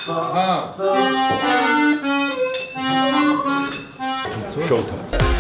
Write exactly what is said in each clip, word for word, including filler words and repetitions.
Aha. Showtime.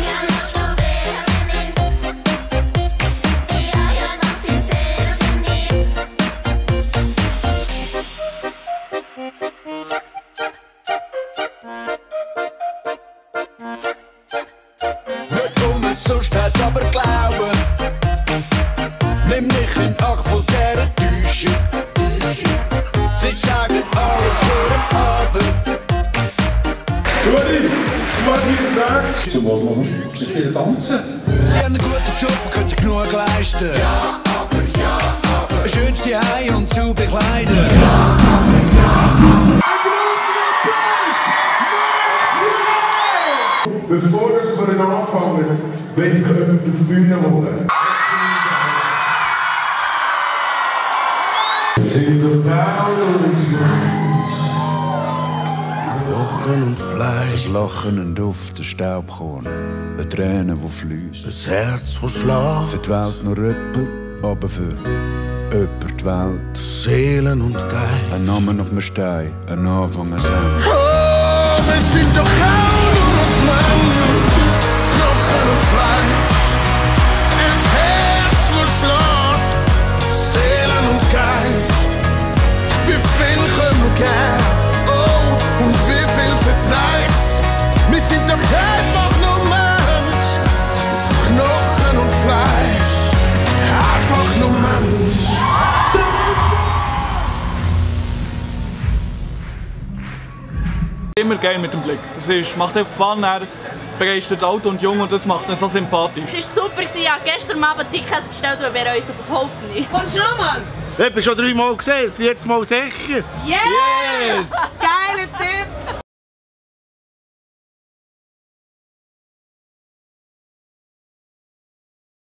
Sonst hat's aber glauben. Nimm mich in Acht von dieser Täuschung. Sie sagen alles für den Abend. Juri, du hast mich gefragt. Zu was machen wir? Spielen tanzen. Sie haben einen guten Job und können sich genug leisten. Ja, aber, ja, aber. Schönste Heim und zu bekleiden. Ja, aber, ja, aber. Bevor wir anfangen, will ich jemanden auf die Bühne holen. Sie total Knochen und Fleisch, ein Lachen und Duft, ein Staubkorn, eine Träne, die fließt, ein Herz, das schlägt. Für die Welt noch jemand, aber für jemand die Welt. Seelen und Geist, ein Name auf dem Stein, ein Anfang, ein Ende. Oh, wir sind doch auch nur das Mensch, Knochen und Fleisch, ein Herz, das schlägt, Seelen und Geist. Wie viel können wir geben? Oh, und wie viel vertreibt's? Wir sind doch einfach nur Mensch. Knochen und Fleisch, einfach nur Mensch. Immer geil mit dem Blick. Es ist, macht einfach Fun, er begeistert alt und jung und das macht ihn so sympathisch. Es war super, ich habe gestern Abend Tickets bestellt, weil wir uns überhaupt nicht. Kommst du noch mal? Ich habe schon dreimal gesehen, das viertes Mal sicher. Yes! yes. Geiler Tipp!